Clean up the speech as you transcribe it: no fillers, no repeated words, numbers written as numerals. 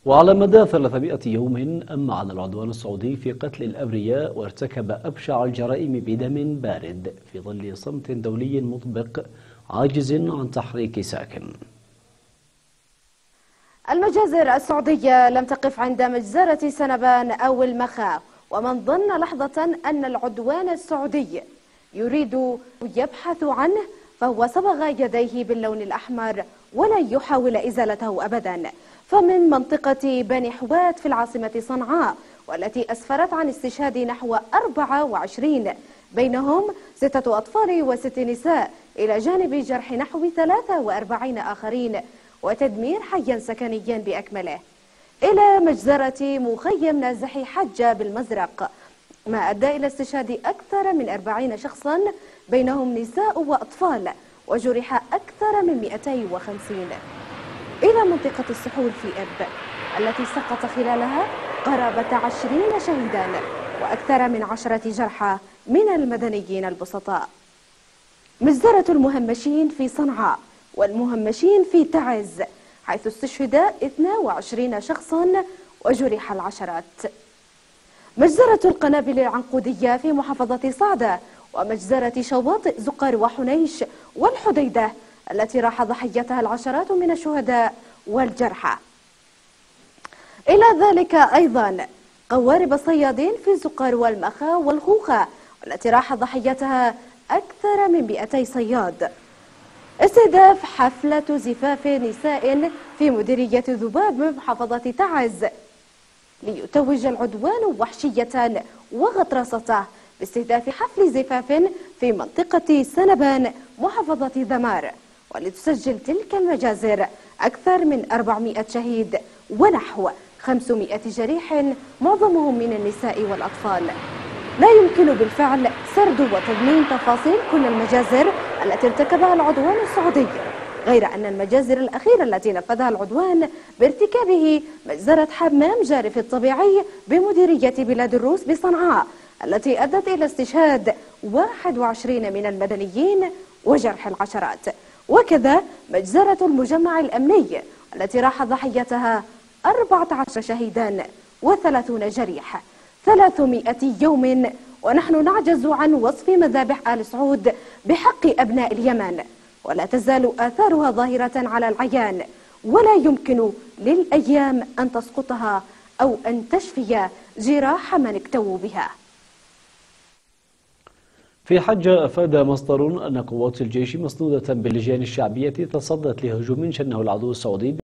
وعلى مدى 300 يوم أمعن العدوان السعودي في قتل الأبرياء وارتكب أبشع الجرائم بدم بارد في ظل صمت دولي مطبق عاجز عن تحريك ساكن. المجازر السعودية لم تقف عند مجزرة سنبان أو المخا، ومن ظن لحظة أن العدوان السعودي يريد يبحث عنه فهو صبغ يديه باللون الأحمر ولن يحاول إزالته أبدا. فمن منطقة بني حوات في العاصمة صنعاء، والتي أسفرت عن استشهاد نحو 24 بينهم 6 أطفال و6 نساء، إلى جانب جرح نحو 43 آخرين وتدمير حيا سكنيا بأكمله، إلى مجزرة مخيم نازحي حجة بالمزرق، ما أدى إلى استشهاد أكثر من 40 شخصا بينهم نساء وأطفال، وجرح أكثر من 250. إلى منطقة السحول في إرب، التي سقط خلالها قرابة 20 شهيدا وأكثر من 10 جرحى من المدنيين البسطاء. مجزرة المهمشين في صنعاء والمهمشين في تعز، حيث استشهد 22 شخصا وجرح العشرات. مجزرة القنابل العنقودية في محافظة صعدة، ومجزرة شواطئ زقر وحنيش والحديدة، التي راح ضحيتها العشرات من الشهداء والجرحى. إلى ذلك أيضا قوارب الصيادين في زقر والمخا والخوخة، والتي راح ضحيتها أكثر من 200 صياد. استهداف حفلة زفاف نساء في مديرية ذباب محافظة تعز، ليتوج العدوان وحشية وغطرسة باستهداف حفل زفاف في منطقة سنبان محافظة ذمار، ولتسجل تلك المجازر أكثر من 400 شهيد ونحو 500 جريح، معظمهم من النساء والأطفال. لا يمكن بالفعل سرد وتضمين تفاصيل كل المجازر التي ارتكبها العدوان السعودي، غير أن المجازر الأخيرة التي نفذها العدوان بارتكابه مجزرة حمام جارف الطبيعي بمديرية بلاد الروس بصنعاء، التي أدت إلى استشهاد 21 من المدنيين وجرح العشرات، وكذا مجزرة المجمع الأمني التي راح ضحيتها 14 شهيدا و30 جريح. 300 يوم ونحن نعجز عن وصف مذابح آل سعود بحق أبناء اليمن، ولا تزال آثارها ظاهرة على العيان، ولا يمكن للأيام أن تسقطها أو أن تشفي جراح من اكتووا بها. في حجة أفاد مصدر أن قوات الجيش مسنودة باللجان الشعبية تصدت لهجوم شنه العدو السعودي